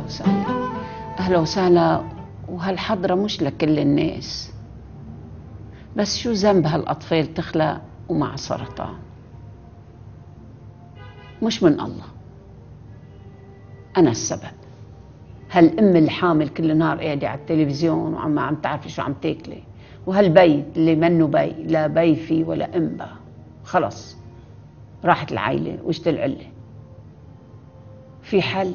وسهلا. أهلا وسهلا. وهالحضرة مش لكل الناس، بس شو ذنب هالأطفال تخلق ومع سرطان؟ مش من الله، أنا السبب. هالأم الحامل كل نهار قاعدة على التلفزيون وعم عم تعرفي شو عم تاكلي، وهالبيت اللي منه بي، لا بي فيه ولا أم بقى، خلص راحت العائلة وجت العلة. في حل؟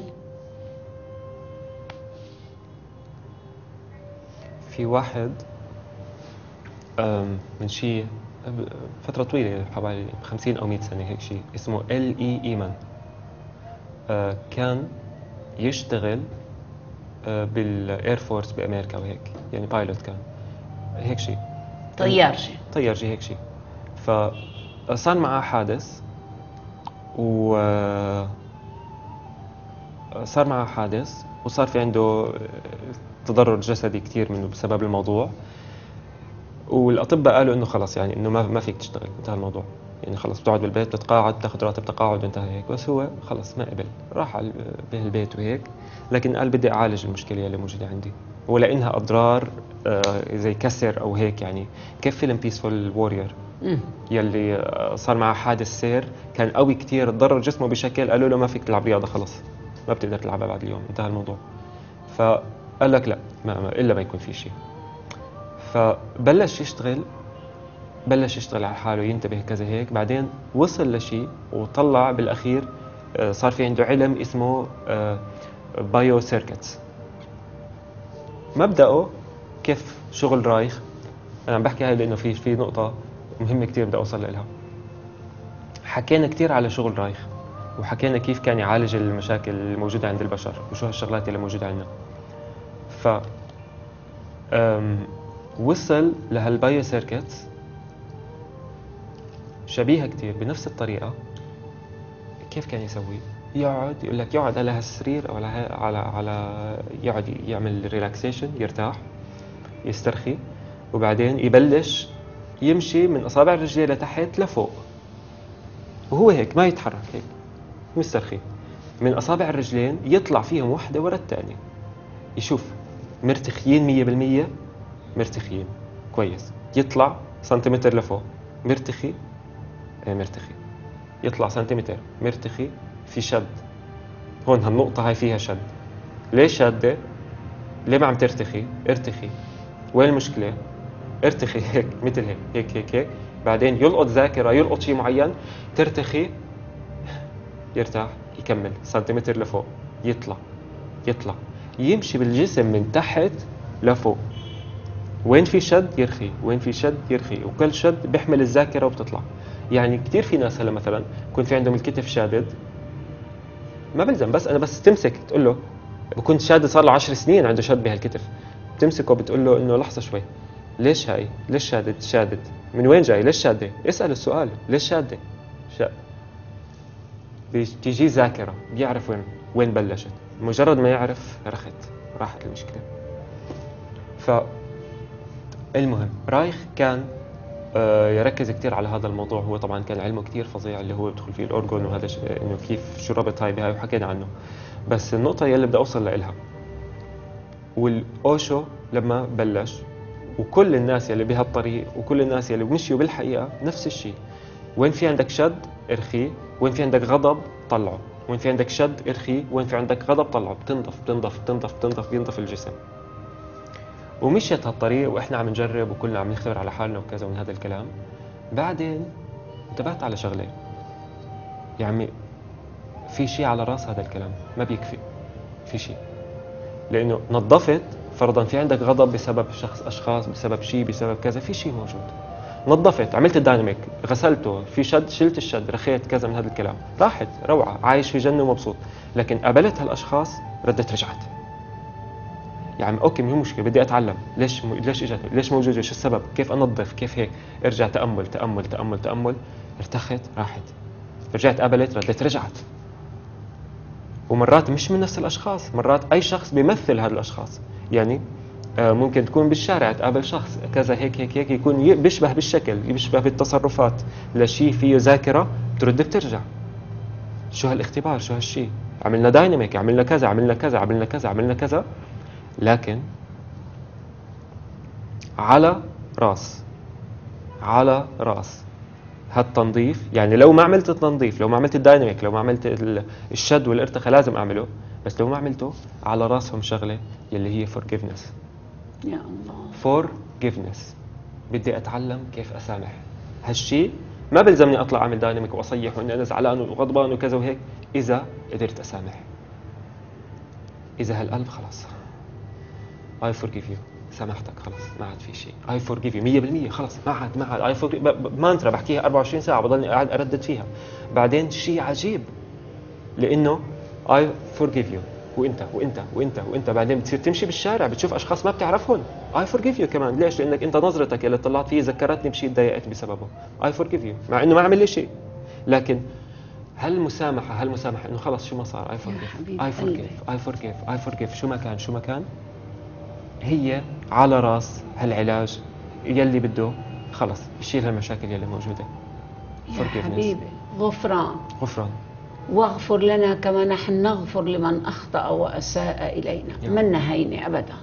في واحد من شيء فترة طويلة، حوالي 50 أو 100 سنة هيك شيء، اسمه إيمان. كان يشتغل بالإير فورس بأمريكا وهيك، يعني بايلوت كان هيك شيء، طيارجي هيك شيء. فصار معه حادث، وصار في عنده تضرر جسدي كثير منه بسبب الموضوع. والاطباء قالوا انه خلص، يعني انه ما فيك تشتغل، انتهى الموضوع، يعني خلص بتقعد بالبيت بتتقاعد بتاخذ راتب تقاعد وانتهى هيك. بس هو خلص ما قبل، راح على البيت وهيك، لكن قال بدي اعالج المشكله اللي موجوده عندي، ولانها اضرار زي كسر او هيك. يعني كيف فيلم بيسفول وورير يلي صار معه حادث سير، كان قوي كثير، تضرر جسمه بشكل قالوا له ما فيك تلعب رياضه، خلص ما بتقدر تلعبها بعد اليوم، انتهى الموضوع. فقال لك لا، الا ما يكون في شيء. فبلش يشتغل على حاله، ينتبه كذا هيك. بعدين وصل لشيء وطلع بالاخير، صار في عنده علم اسمه بايو سيركتس. مبدأه كيف شغل رايخ. انا عم بحكي هاي لانه في نقطه مهمه كثير بدي اوصل لها. حكينا كثير على شغل رايخ، وحكينا كيف كان يعالج المشاكل الموجوده عند البشر وشو هالشغلات اللي موجوده عندنا. ف وصل لهالبايو سيركتس شبيهة كتير بنفس الطريقة. كيف كان يسوي؟ يقول لك يقعد على هالسرير او على يقعد يعمل ريلاكسيشن، يرتاح، يسترخي، وبعدين يبلش يمشي من اصابع الرجلين لتحت لفوق، وهو هيك ما يتحرك، هيك مسترخي. من اصابع الرجلين يطلع فيهم واحدة ورا الثانية، يشوف مرتخيين 100%، مرتخيين كويس، يطلع سنتيمتر لفوق، مرتخي، يطلع سنتيمتر، مرتخي، في شد هون، هالنقطة هاي فيها شد. ليش شادة؟ ليه ما عم ترتخي؟ ارتخي. وين المشكلة؟ ارتخي هيك، مثل هيك هيك هيك هيك. بعدين يلقط ذاكرة، يلقط شيء معين، ترتخي، يرتاح، يكمل سنتيمتر لفوق، يطلع يمشي بالجسم من تحت لفوق. وين في شد يرخي، وين في شد يرخي، وكل شد بيحمل الذاكرة وبتطلع. يعني كتير في ناس هلا مثلا يكون في عندهم الكتف شادد، ما بلزم، بس انا تمسك تقول له، بكون شادد صار له 10 سنين عنده شد بهالكتف، بتمسكه بتقول له انه لحظه شوي، ليش هاي؟ ليش شادد؟ من وين جاي؟ ليش شاده؟ اسال السؤال، ليش شاده؟ بتيجي ذاكره، بيعرف وين بلشت. مجرد ما يعرف راحت المشكله. المهم رايخ كان يركز كتير على هذا الموضوع. هو طبعا كان علمه كتير فظيع، اللي هو بدخل فيه الأورجون وهذا انه كيف شو ربط هاي بهاي، وحكينا عنه. بس النقطة يلي بدي أوصل لها، والأوشو لما بلش، وكل الناس يلي بهالطريق وكل الناس يلي مشيوا بالحقيقة نفس الشيء. وين في عندك شد ارخيه، وين في عندك غضب طلعه، وين في عندك شد ارخيه، وين في عندك غضب طلعه، بينضف الجسم. ومشيت هالطريق واحنا عم نجرب وكلنا عم نختبر على حالنا وكذا من هذا الكلام. بعدين انتبهت على شغله، يا عمي في شيء على راس هذا الكلام، ما بيكفي، في شيء. لانه نظفت، فرضا في عندك غضب بسبب اشخاص، بسبب شيء، بسبب كذا، في شيء موجود. نظفت، عملت الدايناميك، غسلته، في شد، شلت الشد، رخيت، كذا من هذا الكلام، راحت روعه، عايش في جنه ومبسوط. لكن قابلت هالاشخاص ردت رجعت. يعني اوكي مو مشكله، بدي اتعلم ليش اجت، ليش موجوده، شو السبب، كيف انظف، كيف هيك. ارجع تامل، ارتخت، راحت، رجعت قابلت، ردت رجعت. ومرات مش من نفس الاشخاص، مرات اي شخص بيمثل هذا الاشخاص. يعني ممكن تكون بالشارع تقابل شخص كذا هيك يكون بيشبه بالشكل، بيشبه بالتصرفات، لشيء فيه ذاكره، بترد بترجع. شو هالاختبار، شو هالشيء، عملنا دايناميك، عملنا كذا عملنا كذا عملنا كذا عملنا كذا، لكن على راس هالتنظيف. يعني لو ما عملت التنظيف، لو ما عملت الدايناميك، لو ما عملت الشد والارتخاء، لازم اعمله، بس لو ما عملته على راسهم شغله يلي هي forgiveness. يا الله. forgiveness، بدي اتعلم كيف اسامح. هالشيء ما بلزمني اطلع اعمل دايناميك واصيح واني انا زعلان وغضبان وكذا وهيك، اذا قدرت اسامح، اذا هالقلب خلاص I forgive you، سامحتك خلاص، ما عاد في شيء. I forgive you 100%، خلاص ما عاد I forgive. مانترا بحكيها 24 ساعة، بضلني قاعد أردد فيها. بعدين شيء عجيب، لأنه I forgive you وأنت وأنت وأنت وأنت، بعدين بتصير تمشي بالشارع بتشوف أشخاص ما بتعرفهم I forgive you كمان. ليش؟ لأنك أنت نظرتك اللي طلعت فيه ذكرتني بشيء تضايقت بسببه. I forgive you مع إنه ما عمل لي شيء، لكن هالمسامحة إنه خلاص شو ما صار I forgive I forgive I forgive I forgive، شو ما كان هي على راس هالعلاج يلي بده خلص يشيل هالمشاكل يلي موجودة. يا حبيبي غفران. واغفر لنا كما نحن نغفر لمن أخطأ وأساء إلينا. منا هينة أبدا.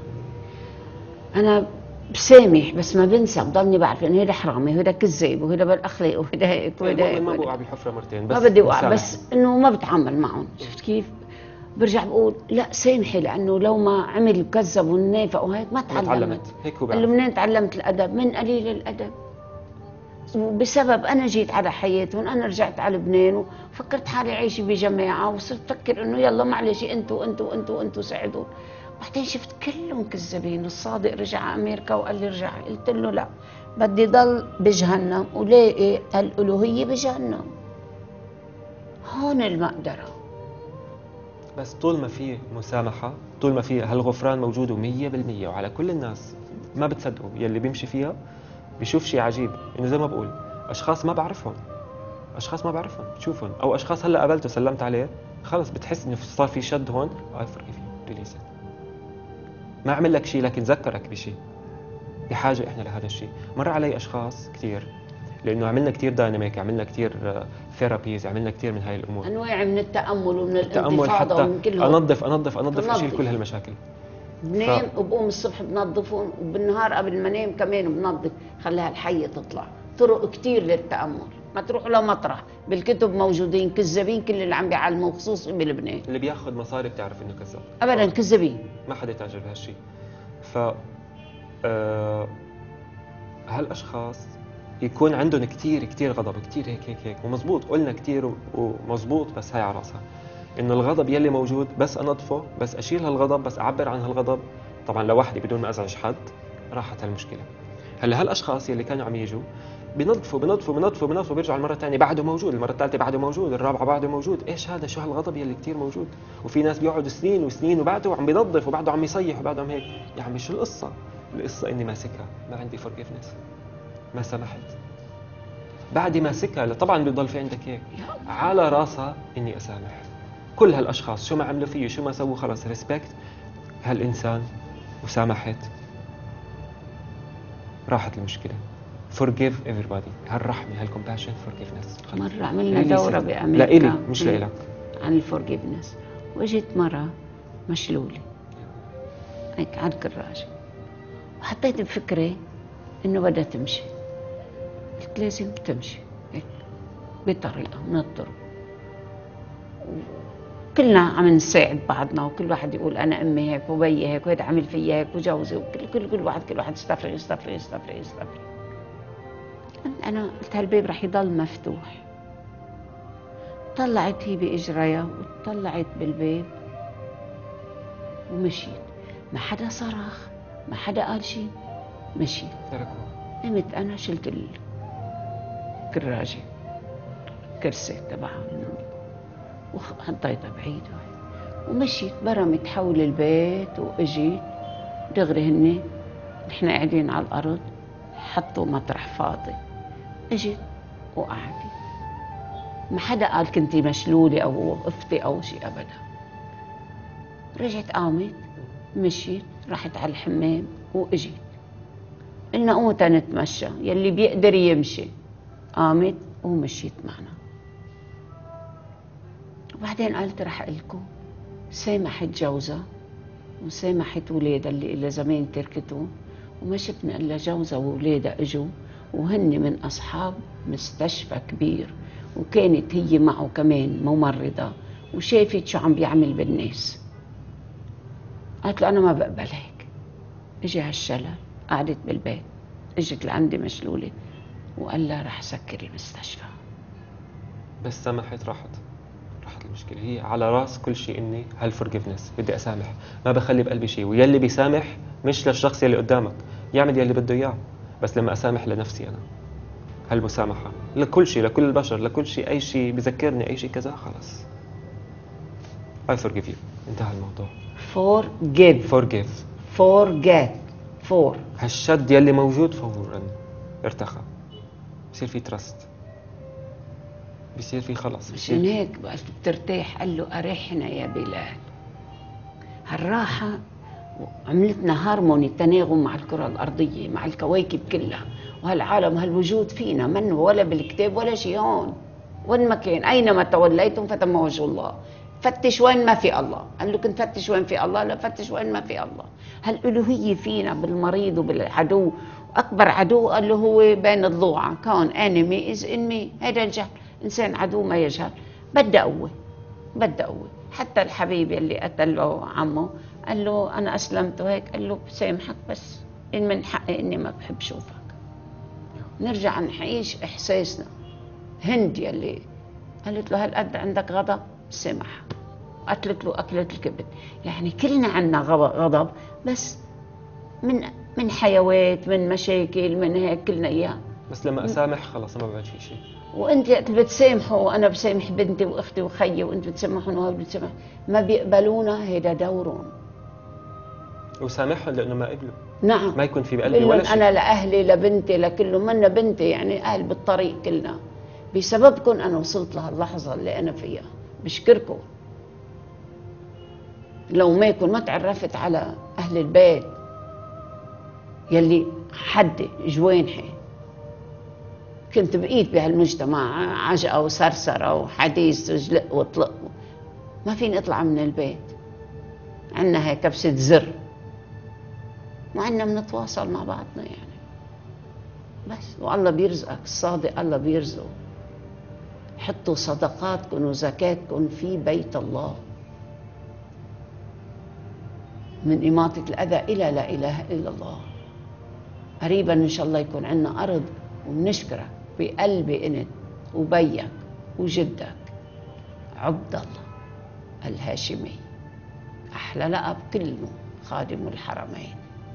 أنا بسامح بس ما بنسى، بضلني بعرف إنه هيدا حرامي وهيدا كذاب وهيدا بالأخلاق وهيدا هيك وهيدا هيك. ما بوقع بالحفرة مرتين، بس ما بدي أوقع، بس إنه ما بتعامل معهم. شفت كيف؟ برجع بقول لا سامحي، لأنه لو ما عمل كذب ونافق وهيك ما تعلمت. هيك هو قال له منين تعلمت الأدب؟ من قليل الأدب. وبسبب أنا جيت على حياتهم، أنا رجعت على لبنان وفكرت حالي عايشة بجماعة، وصرت أفكر إنه يلا معلش أنتوا ساعدون. بعدين شفت كلهم كذابين. الصادق رجع على أمريكا وقال لي رجع، قلت له لا بدي ضل بجهنم ولاقي الألوهية بجهنم. هون المقدرة. بس طول ما في مسامحة، طول ما في هالغفران موجود 100%، وعلى كل الناس ما بتصدقوا يلي بيمشي فيها بيشوف شيء عجيب، انه زي ما بقول اشخاص ما بعرفهم بتشوفهم، او اشخاص هلا قابلته سلمت عليه، خلص بتحس انه صار في شد هون. I forgive you release it. ما عمل لك شيء لكن ذكرك بشيء. بحاجة احنا لهذا الشيء. مر علي اشخاص كثير، لانه عملنا كثير دايناميك، عملنا كثير ثيرابيز، عملنا كثير من هاي الامور، انواع من التامل ومن الانتفاضه ومن كل انظف اشيل كل هالمشاكل. بنام وبقوم الصبح بنظفهم، وبالنهار قبل ما انام كمان بنظف، خليها الحيه تطلع. طرق كثير للتامل، ما تروحوا لمطرح، بالكتب موجودين كذابين كل اللي عم بيعلموا، خصوصا بلبنان. اللي بياخذ مصاري بتعرف انه كذاب ابدا، كذابين، ما حدا يتاجر بهالشيء. ف هالاشخاص يكون عندهم كثير غضب، كثير هيك ومزبوط، قلنا كثير ومزبوط، بس هاي على راسها انه الغضب يلي موجود بس انظفه، بس اشيل هالغضب، بس اعبر عن هالغضب طبعا لوحدي بدون ما ازعج حد، راحت هالمشكله. هلا هالاشخاص يلي كانوا عم يجوا بنظفوا بيرجعوا المره الثانيه بعده موجود، المره الثالثه بعده موجود، الرابعه بعده موجود. ايش هذا؟ شو هالغضب يلي كثير موجود؟ وفي ناس بيقعدوا سنين وسنين وبعده عم بينظف وبعده عم يصيح وبعده عم هيك. يا عمي شو القصه؟ القصه اني ماسكها، ما عندي forgiveness، ما سمحت. بعد ما ماسكها طبعا بيضل في عندك هيك على راسها اني اسامح كل هالاشخاص، شو ما عملوا فيه شو ما سووا، خلص ريسبكت هالانسان وسامحت، راحت المشكله. forgive everybody، هالرحمه هالكومباشن forgiveness. مره عملنا دوره بامريكا لإلي مش لإلك عن الفورجيفنس، واجت مره مشلوله هيك على الكراج، وحطيت بفكري انه بدها تمشي، قلت لازم تمشي هيك بطريقه من الطرق، كلنا عم نساعد بعضنا، وكل واحد يقول انا امي هيك وبيي هيك وهذا عمل فيا هيك وجوزي، وكل واحد يستفرغ. انا قلت هالباب رح يضل مفتوح. طلعت هي باجريها وطلعت بالباب ومشيت، ما حدا صرخ، ما حدا قال شيء، مشيت. قمت انا شلت الكراجه كرسي تبعها وحطيتها بعيد ومشيت، برمت حول البيت واجيت دغري. نحن قاعدين على الارض، حطوا مطرح فاضي، اجيت وقعدت. ما حدا قال كنتي مشلوله او وقفتي او شيء ابدا. رجعت قامت مشيت، رحت على الحمام واجيت. قلنا قوموا تنتمشى، يلي بيقدر يمشي. قامت ومشيت معنا وبعدين قالت رح لكم. سامحت جوزها وسامحت ولادها اللي إلى زمان تركته، وما شفنا إلا جوزها وولادها إجوا، وهن من أصحاب مستشفى كبير، وكانت هي معه كمان ممرضة، وشافت شو عم بيعمل بالناس. قالت له أنا ما بقبل هيك. إجي هالشلل، قعدت بالبيت، إجت لعندي مشلولة، وقال لها رح سكر المستشفى. بس سمحت راحت المشكلة. هي على راس كل شيء إني هالفورجيفنس، بدي أسامح، ما بخلي بقلبي شيء. ويلي بيسامح مش للشخص يلي قدامك، يعمل يلي بده إياه، بس لما أسامح لنفسي أنا. هالمسامحة لكل شيء، لكل البشر، لكل شيء، أي شيء بذكرني أي شيء كذا، خلاص I forgive you، انتهى الموضوع. forget. هالشد يلي موجود فورا ارتخى، بصير في ترست، بصير في خلص. مشان هيك بقى بترتاح. قال له أرحنا يا بلال. هالراحة عملتنا هارموني، تناغم مع الكرة الأرضية، مع الكواكب كلها، وهالعالم هالوجود فينا، منه ولا بالكتاب ولا شيء. هون وين ما كان، أينما توليتم فتم وجه الله. فتش وين ما في الله. قال له كنت فتش وين في الله؟ لا، فتش وين ما في الله. هالألوهية فينا بالمريض وبالعدو. أكبر عدو قال له هو بين الضوعة، كان enemy is in me. هذا الجهل، إنسان عدو ما يجهل. بدأ قوة. حتى الحبيب اللي قتله عمه قال له أنا أسلمت وهيك، قال له بسامحك، بس إن من حقي إني ما بحب شوفك. نرجع نعيش إحساسنا. هند يلي قالت له هالقد عندك غضب، سامحها. قتلت له أكلة الكبد. يعني كلنا عنا غضب، بس من حيوات، من مشاكل، من هيك كلنا إياه. بس لما أسامح خلاص ما بعد في شيء. وانت بتسامحوا، وانا بسامح بنتي واختي وخيي، وانت بتسامحون وهو بتسامح، ما بيقبلونا، هيدا دورهم. وسامحهم لانه ما قبلوا. نعم، ما يكون في بقلبي ولا شيء. انا لاهلي لبنتي لكله، منا بنتي يعني اهل بالطريق كلنا. بسببكم انا وصلت لهاللحظه اللي انا فيها. بشكركم. لو ما يكون ما تعرفت على اهل البيت يلي حدي جوانحي، كنت بقيت بهالمجتمع عجقة وسرسرة وحديث وجلق وطلق، ما فيني اطلع من البيت. عنا هاي كبسة زر، وعنا بنتواصل مع بعضنا يعني. بس والله بيرزقك، الصادق الله بيرزقه. حطوا صدقاتكم وزكاتكم في بيت الله، من إماطة الأذى إلى لا إله إلا الله. قريبا إن شاء الله يكون عنا أرض، وبنشكرك بقلبي أنت وبيك وجدك عبد الله الهاشمي. أحلى لقب كله خادم الحرمين.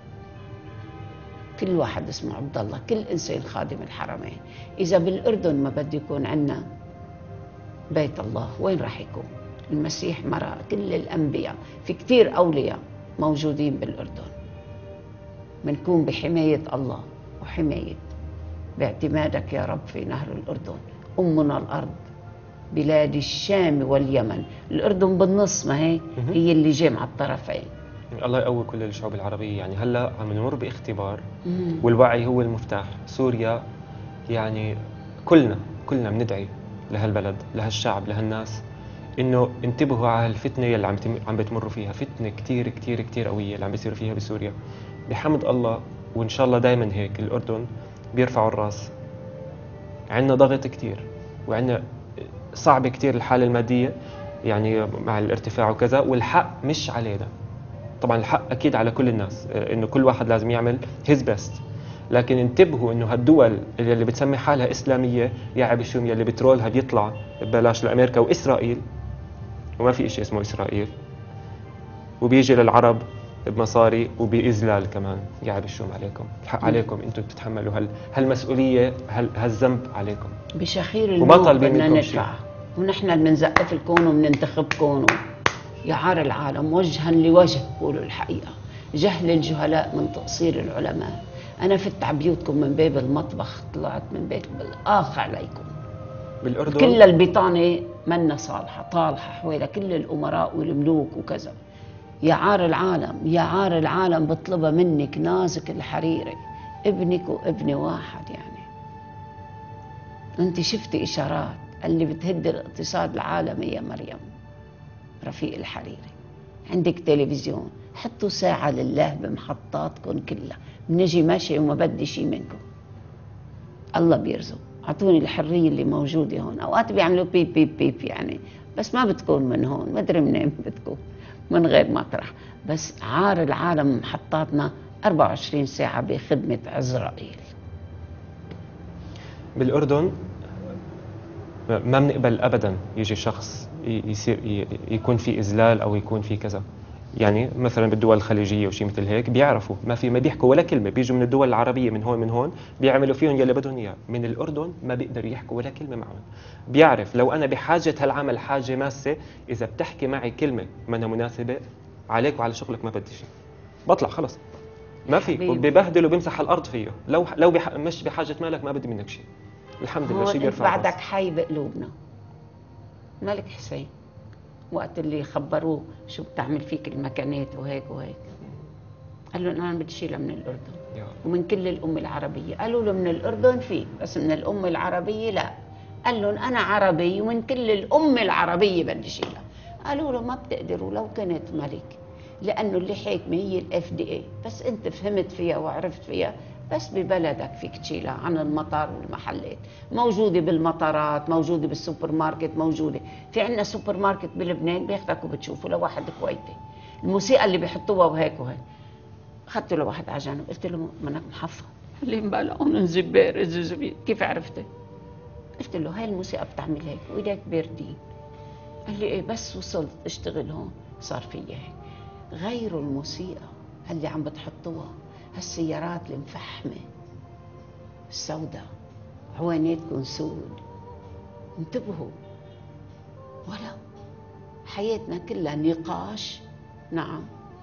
كل واحد اسمه عبد الله، كل إنسان خادم الحرمين. إذا بالأردن ما بده يكون عنا بيت الله، وين راح يكون؟ المسيح مرأ كل الأنبياء، في كتير أولياء موجودين بالأردن. منكون بحماية الله وحماية باعتمادك يا رب في نهر الأردن. أمنا الأرض، بلاد الشام واليمن. الأردن بالنص، ما هي اللي جامعة الطرفين. الله يقوي كل الشعوب العربية. يعني هلا عم نمر باختبار، والوعي هو المفتاح. سوريا يعني كلنا بندعي لهالبلد، لهالشعب، لهالناس، انه انتبهوا على هالفتنة اللي عم بتمروا فيها. فتنة كتير كتير كتير قوية اللي عم بيصير فيها بسوريا. بحمد الله، وان شاء الله دائما هيك الأردن بيرفعوا الراس. عندنا ضغط كتير، وعندنا صعب كتير الحالة المادية يعني مع الارتفاع وكذا، والحق مش علينا. طبعا الحق اكيد على كل الناس، انه كل واحد لازم يعمل his best. لكن انتبهوا انه هالدول اللي بتسمي حالها اسلاميه، يا عبشوم، يلي بترولها بيطلع ببلاش لامريكا واسرائيل، وما في شيء اسمه اسرائيل، وبيجي للعرب بمصاري وبإذلال كمان. يا عبشوم عليكم، الحق عليكم، انتم بتتحملوا هالمسؤوليه، هالذنب عليكم. بشخير الموت بدنا ندفع، ونحن اللي بنزقف الكون وبننتخبكم. يا عار العالم، وجها لوجه قولوا الحقيقة. جهل الجهلاء من تقصير العلماء. أنا فتت على بيوتكم من باب المطبخ، طلعت من بيت الآخ عليكم. بالأردن كل البطانة منا صالحة، طالحة حوالي كل الأمراء والملوك وكذا. يا عار العالم، يا عار العالم، بطلبها منك نازك الحريري، ابنك وابني واحد. يعني أنت شفتي إشارات اللي بتهد الاقتصاد العالمي يا مريم. رفيق الحريري، عندك تلفزيون، حطوا ساعة لله بمحطاتكم كلها، بنجي ماشي وما بدي شيء منكم. الله بيرزق، اعطوني الحرية اللي موجودة هون. اوقات بيعملوا بيب بيب بيب يعني، بس ما بتكون من هون، ما ادري منين بتكون، من غير مطرح. بس عار العالم محطاتنا 24 ساعة بخدمة عزرائيل. بالأردن ما بنقبل أبدا يجي شخص يصير يكون في إذلال أو يكون في كذا. يعني مثلا بالدول الخليجية وشي مثل هيك بيعرفوا ما بيحكوا ولا كلمة، بيجوا من الدول العربية من هون بيعملوا فيهم يلي بدهم إياه. من الأردن ما بيقدروا يحكوا ولا كلمة معهم. بيعرف لو أنا بحاجة هالعمل حاجة ماسة، إذا بتحكي معي كلمة منها مناسبة عليك وعلى شغلك ما بدي شيء، بطلع خلص ما في، ببهدل وبمسح الأرض فيه. لو مش بحاجة مالك ما بدي منك شيء. الحمد لله شيء بيرفع بعدك حي بقلوبنا. ملك حسين وقت اللي خبروه شو بتعمل فيك المكانات وهيك وهيك، قال له انا بدي شيلها من الاردن ومن كل الامه العربيه. قالوا له من الاردن في، بس من الامه العربيه لا. قال لهم انا عربي ومن كل الامه العربيه بدي شيلها. قالوا له ما بتقدروا لو كنت ملك، لانه اللي حاكمه هي FDA، بس انت فهمت فيها وعرفت فيها، بس ببلدك فيك تشيلها عن المطار والمحلات. موجوده بالمطارات، موجوده بالسوبر ماركت، موجوده. في عندنا سوبر ماركت بلبنان بياخدك وبتشوفه لواحد كويتي، الموسيقى اللي بيحطوها وهيك وهيك. اخذت له واحد على جنب قلت له منك محفظ؟ قال لي مبالغ زبير زبير. كيف عرفت؟ قلت له هاي الموسيقى بتعمل هيك وايدك باردين. قال لي ايه، بس وصلت اشتغل هون صار في هيك. غيروا الموسيقى اللي عم بتحطوها، هالسيارات المفحمه السوداء عوانيتكم سود، انتبهوا. ولا حياتنا كلها نقاش، نعم،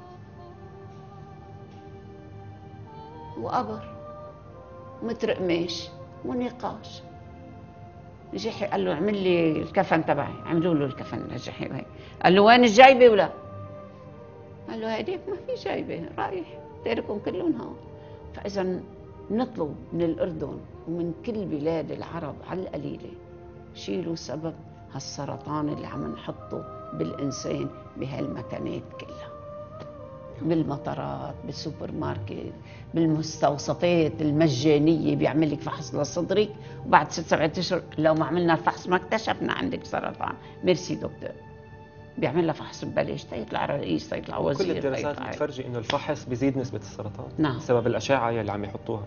وقبر ومتر قماش ونقاش. جحي قال له اعمل لي الكفن تبعي، عملوا له الكفن لجحي وهيك. قال له وين الجايبه ولا؟ قال له هيديك ما في جايبه، رايح تاركهم كلهم هون. فاذا نطلب من الاردن ومن كل بلاد العرب على القليله شيلوا سبب هالسرطان اللي عم نحطه بالانسان بهالمكانات كلها، بالمطارات، بالسوبر ماركت، بالمستوصفات المجانيه. بيعمل لك فحص لصدرك وبعد 6-7 اشهر لو ما عملنا الفحص ما اكتشفنا عندك سرطان، ميرسي دكتور. بيعمل لها فحص ببلاش، تيطلع رئيس، تيطلع وزير. كل الدراسات بتفرجي انه الفحص بيزيد نسبه السرطان. نعم. بسبب الاشعه اللي عم يحطوها.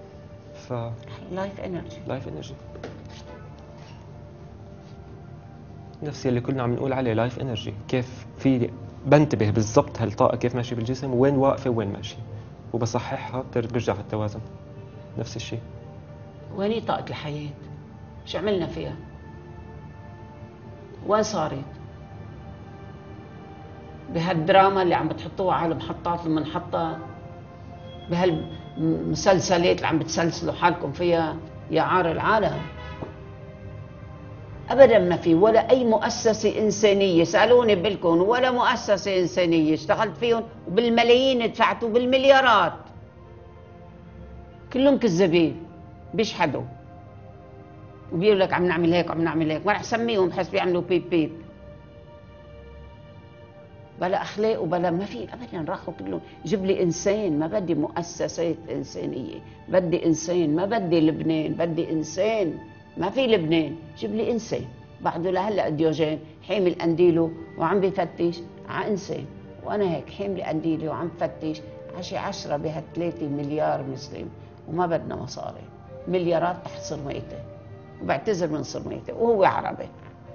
لايف انرجي نفس اللي كلنا عم نقول عليه، لايف انرجي. كيف في بنتبه بالضبط هالطاقه كيف ماشيه بالجسم، وين واقفه وين ماشيه، وبصححها برجع في التوازن. نفس الشيء. وين طاقه الحياه؟ شو عملنا فيها؟ وين صارت؟ بهالدراما اللي عم بتحطوها على محطات المنحطة، بهالمسلسلات اللي عم بتسلسلوا حالكم فيها، يا عار العالم. ابدا ما في ولا اي مؤسسه انسانيه، سالوني بالكم ولا مؤسسه انسانيه اشتغلت فيهم وبالملايين دفعتوا بالمليارات، كلهم كذابين بيشحدوا وبيقول لك عم نعمل هيك وعم نعمل هيك، ما رح سميهم بحس بيعملوا بيب بيب. بلا اخلاق وبلا، ما في ابدا، راحوا كلهم. جيب لي انسان، ما بدي مؤسسات انسانيه، بدي انسان، ما بدي لبنان، بدي انسان. ما في لبنان، جيب لي انسان. بعده لهلا ديوجين حامل قنديله وعم بفتش على انسان، وانا هيك حامل قنديلي وعم فتش على شي 10 بهال3 مليار مسلم، وما بدنا مصاري، مليارات تحت صرميتي، وبعتذر من صرميتي وهو عربي.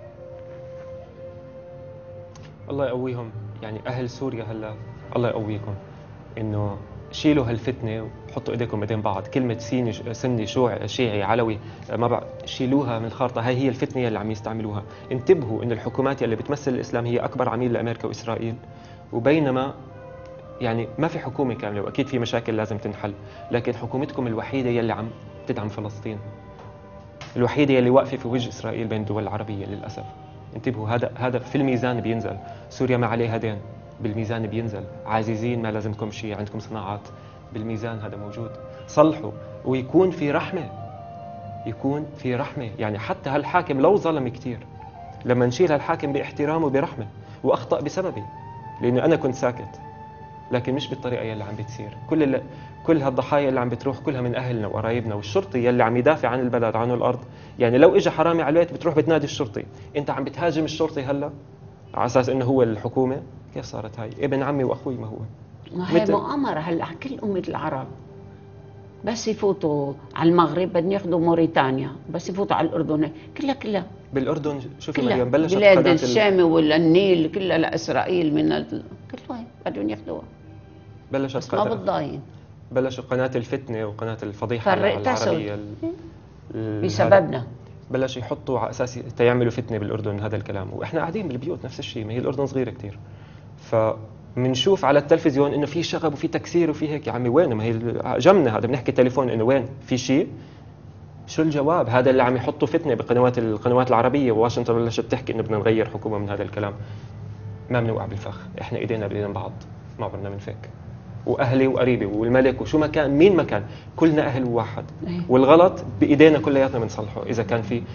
الله يقويهم، يعني اهل سوريا هلا الله يقويكم، انه شيلوا هالفتنه وحطوا ايديكم بايدين بعض. كلمه سني شيعي علوي ما بعد، شيلوها من الخارطه. هاي هي الفتنه اللي عم يستعملوها. انتبهوا ان الحكومات اللي بتمثل الاسلام هي اكبر عميل لامريكا واسرائيل، وبينما يعني ما في حكومه كامله، واكيد في مشاكل لازم تنحل، لكن حكومتكم الوحيده يلي عم تدعم فلسطين، الوحيده يلي واقفه في وجه اسرائيل بين الدول العربيه للاسف. انتبهوا، هذا في الميزان بينزل. سوريا ما عليها دين، بالميزان بينزل. عزيزين ما لازمكم شيء، عندكم صناعات، بالميزان هذا موجود. صلحوا ويكون في رحمة، يكون في رحمة. يعني حتى هالحاكم لو ظلم كتير، لما نشيل هالحاكم باحترام وبرحمة واخطا بسببي، لانه انا كنت ساكت. لكن مش بالطريقه يلي عم بتصير. كل هالضحايا اللي عم بتروح كلها من اهلنا وقرايبنا، والشرطي يلي عم يدافع عن البلد عن الارض. يعني لو اجى حرامي على البيت بتروح بتنادي الشرطي، انت عم بتهاجم الشرطي هلا على اساس انه هو الحكومه. كيف صارت هاي؟ ابن عمي واخوي ما هو. ما هي مؤامره هلا على كل امه العرب. بس يفوتوا على المغرب بدهم ياخذوا موريتانيا، بس يفوتوا على الاردن كلها بالاردن شوفي كلها مريم بلشت بلاد قناه الشام ولا النيل كلها لاسرائيل كلها بدهم ياخذوها. بس ما بتضاين. بلشوا قناه الفتنه وقناه الفضيحه فرقت العربيه بسببنا. بلشوا يحطوا على اساس تيعملوا فتنه بالاردن. هذا الكلام واحنا قاعدين بالبيوت نفس الشيء. ما هي الاردن صغيره كثير، فمنشوف على التلفزيون انه في شغب وفي تكسير وفي هيك. يا عمي وين؟ ما هي جمنا هذا، بنحكي تليفون انه وين في شيء. شو الجواب؟ هذا اللي عم يحطوا فتنه القنوات العربيه، وواشنطن بلشت تحكي انه بدنا نغير حكومه من هذا الكلام. ما بنوقع بالفخ، احنا ايدينا بايدين بعض، ما بدنا منفك. واهلي وقريبي والملك وشو ما كان مين ما كان، كلنا اهل واحد. والغلط بايدينا كلياتنا بنصلحه اذا كان في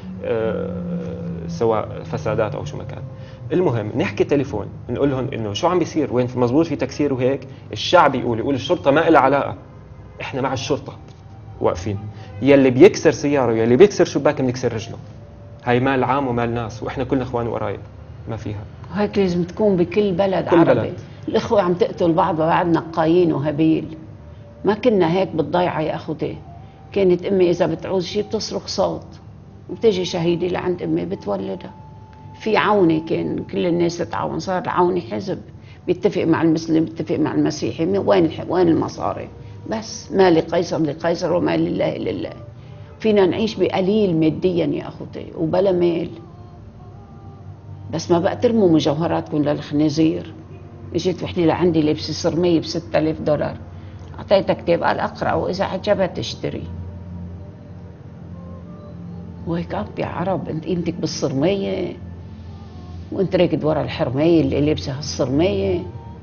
سواء فسادات او شو ما كان. المهم نحكي تليفون نقول لهم انه شو عم بيصير، وين مزبوط في تكسير وهيك. الشعب يقول الشرطه ما لها علاقه، احنا مع الشرطه واقفين. يلي بيكسر سياره ويلي بيكسر شباك بنكسر رجله. هاي مال عام ومال ناس، واحنا كلنا اخوان وقرايب. ما فيها. وهيك لازم تكون بكل بلد عربي. بلد. الاخوه عم تقتل بعض وبعدنا قايين وهبيل. ما كنا هيك بالضيعه يا اخوتي. كانت امي اذا بتعوز شيء بتصرخ صوت، وبتجي شهيدي لعند امي بتولدها. في عونة، كان كل الناس تتعاون. صار العونة حزب بيتفق مع المسلم بيتفق مع المسيحي. وين المصاري؟ بس ما لقيصر لقيصر وما لله لله. فينا نعيش بقليل ماديا يا اخوتي وبلا مال. بس ما بقى ترموا مجوهراتكم للخنازير. اجت وحده لعندي لابسه صرميه ب$6000، اعطيتها كتاب قال اقرا واذا عجبها تشتري. وهيك يا عرب، انت قيمتك بالصرميه وانت راكد ورا الحرميه اللي لابسه هالصرميه.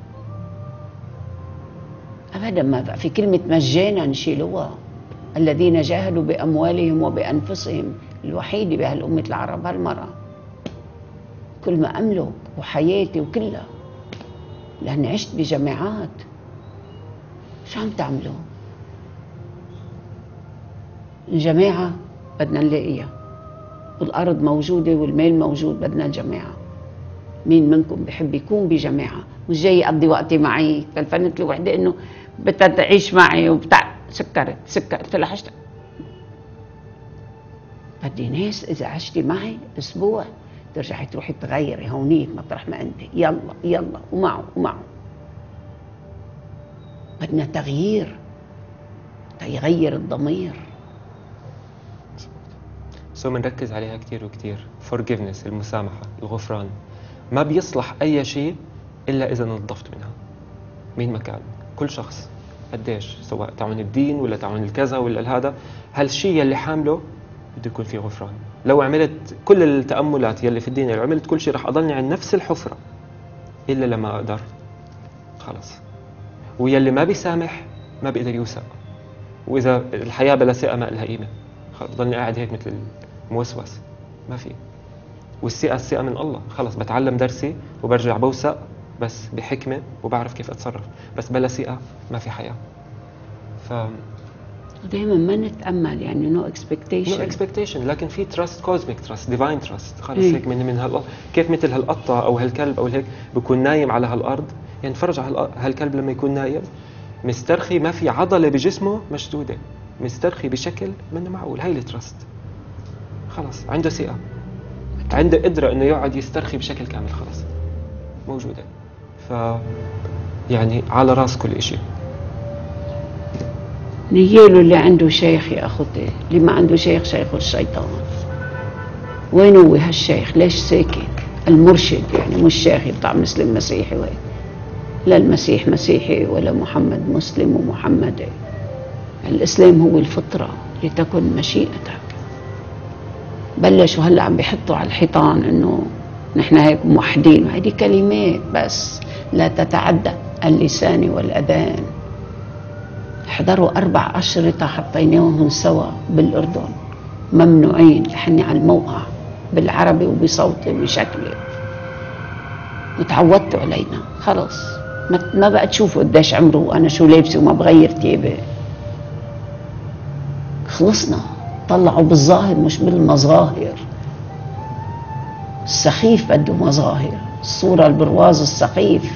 ابدا ما بقى في كلمه مجانا نشيلوها. الذين جاهدوا باموالهم وبانفسهم، الوحيده بهالامه العرب هالمراه. كل ما املك وحياتي وكلها، لاني عشت بجامعات. شو عم تعملوا؟ الجماعه بدنا نلاقيها، والارض موجوده والمال موجود، بدنا الجماعه. مين منكم بحب يكون بجماعه؟ مش جاي يقضي وقتي معي. تلفنت لي وحده انه بدها تعيش معي وبتاع سكرت لها حشتك. بدي ناس اذا عشتي معي اسبوع ترجعي تروحي تغيري هونيك مطرح ما انت. يلا ومعه. بدنا تغيير تيغير الضمير. بنركز عليها كثير وكثير. forgiveness، المسامحة، الغفران. ما بيصلح أي شيء إلا إذا نظفت منها. مين ما كان، كل شخص قديش، سواء تعون الدين ولا تعون الكذا ولا هذا، هالشيء يلي حامله بده يكون فيه غفران. لو عملت كل التأملات يلي في الدين، لو عملت كل شيء رح أضلني عند نفس الحفرة إلا لما أقدر. خلص. ويلي ما بيسامح ما بيقدر يوثق. وإذا الحياة بلا ثقة ما لها قيمة. ضلني قاعد هيك مثل الموسوس، ما في. الثقة من الله. خلص بتعلم درسي وبرجع بوثق بس بحكمة وبعرف كيف أتصرف. بس بلا ثقة ما في حياة. دائما ما نتأمل، يعني نو اكسبكتيشن. لكن في تراست، كوزميك تراست، ديفاين تراست. خلص هيك من هالقطة. كيف مثل هالقطة أو هالكلب أو هيك بيكون نايم على هالأرض. يعني تفرج على هالكلب لما يكون نايم مسترخي، ما في عضلة بجسمه مشدودة، مسترخي بشكل منه معقول. هاي التراست. خلص عنده ثقة، عنده قدرة انه يقعد يسترخي بشكل كامل. خلص موجودة. يعني على راس كل اشي. نياله اللي عنده شيخ يا اخوتي، اللي ما عنده شيخ الشيطان. وين هو هالشيخ؟ ليش ساكت؟ المرشد يعني، مش شيخ بتاع مسلم مسيحي وين. لا المسيح مسيحي ولا محمد مسلم ومحمد. الإسلام هو الفطرة، لتكن مشيئتك. بلشوا هلا عم بيحطوا على الحيطان انه نحن هيك موحدين، وهذه كلمات بس لا تتعدى اللسان والأذان. حضروا 4 أشرطة حطيناهم سوا بالأردن، ممنوعين لحني على الموقع بالعربي وبصوتي وبشكلي. وتعودتوا علينا خلص. ما بقى تشوفوا قديش عمره وأنا شو لابسه وما بغير تيبه. خلصنا. طلعوا بالظاهر مش بالمظاهر. السخيف بده مظاهر، الصورة البرواز السخيف.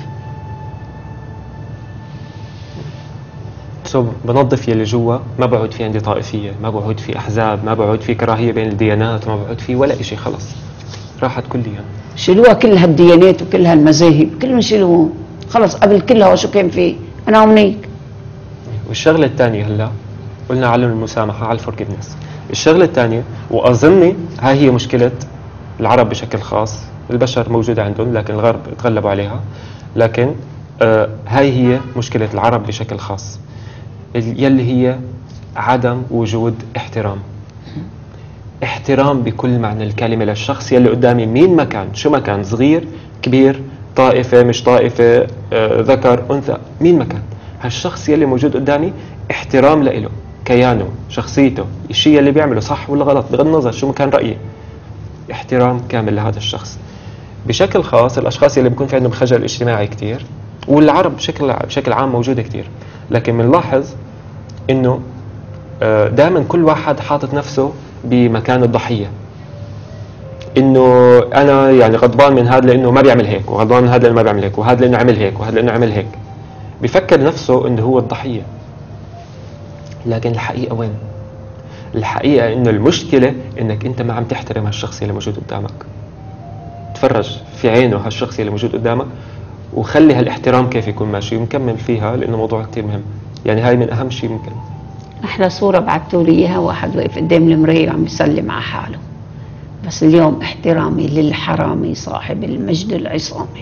بنظف يلي جوا، ما بقعد في عندي طائفية، ما بقعد في أحزاب، ما بقعد في كراهية بين الديانات، ما بقعد في ولا إشي. خلص راحت كليا. شيلوها كل هالديانات وكل هالمذاهب كلهم شيلوهم خلص. قبل كلها شو كان فيه؟ أنا هونيك. والشغلة الثانية هلا قلنا علم المسامحة، على الفورجيفنس. الشغلة الثانية وأظني هاي هي مشكلة العرب بشكل خاص، البشر موجودة عندهم لكن الغرب تغلبوا عليها، لكن هاي هي مشكلة العرب بشكل خاص، يلي هي عدم وجود احترام. احترام بكل معنى الكلمة للشخص يلي قدامي، مين ما كان، شو ما كان، صغير كبير، طائفة مش طائفة، ذكر أنثى، مين ما كان، هالشخص يلي موجود قدامي احترام لإله، كيانه، شخصيته، الشيء اللي بيعمله صح ولا غلط بغض النظر شو ما كان رأيي، احترام كامل لهذا الشخص. بشكل خاص الأشخاص اللي بيكون في عندهم خجل اجتماعي كتير، والعرب بشكل عام موجودة كتير، لكن بنلاحظ إنه دائما كل واحد حاطط نفسه بمكان الضحية، إنه أنا يعني غضبان من هذا لأنه ما بيعمل هيك، وغضبان من هذا لأنه ما بيعمل هيك، وهذا لأنه عمل هيك، وهذا لأنه عمل هيك. بفكر نفسه إنه هو الضحية، لكن الحقيقة وين؟ الحقيقة إنه المشكلة إنك أنت ما عم تحترم هالشخص اللي موجود قدامك. تفرج في عينه هالشخص اللي موجود قدامك، وخلي هالاحترام كيف يكون ماشي، ونكمل فيها لأنه موضوع كتير مهم. يعني هاي من أهم شيء ممكن. أحلى صورة بعثتوا لي إياها واحد واقف قدام المراية وعم يسلم على حاله. بس اليوم احترامي للحرامي صاحب المجد العصامي.